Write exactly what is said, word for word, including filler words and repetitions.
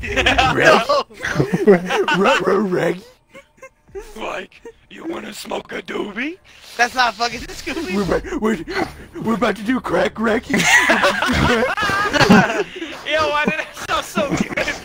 Reggie? Like, you wanna smoke a doobie? That's not fucking Scooby. We're, we're, we're about to do crack, Reggie.